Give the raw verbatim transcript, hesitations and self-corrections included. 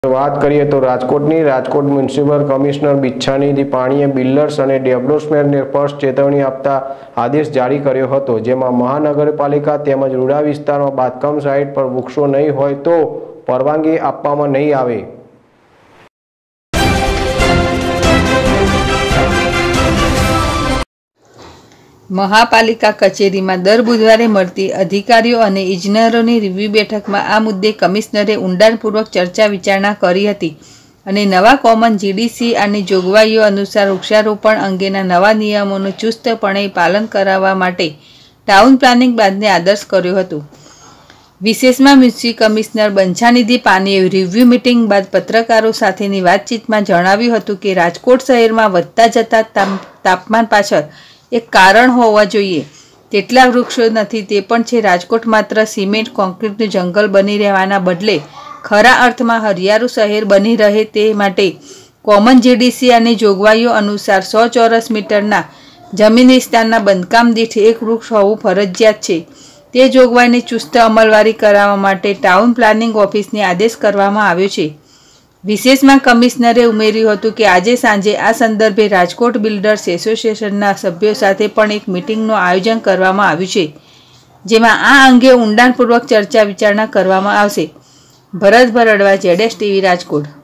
વાત કરીએ તો રાજકોટની રાજકોટ મ્યુનિસિપલ કમિશનર બિચ્છાનિધિ પાણીએ બિલ્ડર્સ અને ડેવલપર્સને સ્પષ્ટ ચેતવણી આપતા આદેશ જારી કર્યો હતો, જેમાં મહાનગરપાલિકા તેમજ રૂડા વિસ્તારમાં બાંધકામ સાઇટ પર વૃક્ષો નહીં હોય તો પરવાનગી આપવામાં નહીં આવે। મહાપાલિકા કચેરીમાં દર બુધવારે મળતી અધિકારીઓ અને ઇજનેરોની રિવ્યુ બેઠકમાં આ મુદ્દે કમિશનરે ઊંડાણપૂર્વક ચર્ચા વિચારણા કરી હતી અને નવા કોમન જીડીસી અને જોગવાઈઓ અનુસાર વૃક્ષારોપણ અંગેના નવા નિયમોનું ચુસ્તપણે પાલન કરાવવા માટે ટાઉન પ્લાનિંગ બાદને આદર્શ કર્યો હતો। વિશેષમાં મ્યુનિસિપલ કમિશનર બંછાનિધિ પાનીએ રિવ્યુ મિટિંગ બાદ પત્રકારો સાથેની વાતચીતમાં જણાવ્યું હતું કે રાજકોટ શહેરમાં વધતા જતા તાપમાન પાછળ એક કારણ હોવા જોઈએ તેટલા વૃક્ષો નથી તે પણ છે। રાજકોટ માત્ર સિમેન્ટ કોન્ક્રીટનું જંગલ બની રહેવાના બદલે ખરા અર્થમાં હરિયાળું શહેર બની રહે તે માટે કોમન જીડીસી અને જોગવાઈઓ અનુસાર સો ચોરસ મીટરના જમીન વિસ્તારના બંધકામ દીઠ એક વૃક્ષ હોવું ફરજિયાત છે। તે જોગવાઈની ચુસ્ત અમલવારી કરાવવા માટે ટાઉન પ્લાનિંગ ઓફિસને આદેશ કરવામાં આવ્યો છે। વિશેષમાં કમિશનરે ઉમેર્યું હતું કે આજે સાંજે આ સંદર્ભે રાજકોટ બિલ્ડર્સ એસોસિએશનના સભ્યો સાથે પણ એક મિટિંગનું આયોજન કરવામાં આવ્યું છે, જેમાં આ અંગે ઊંડાણપૂર્વક ચર્ચા વિચારણા કરવામાં આવશે। ભરત ભરડવા, જેડેશ ટીવી, રાજકોટ।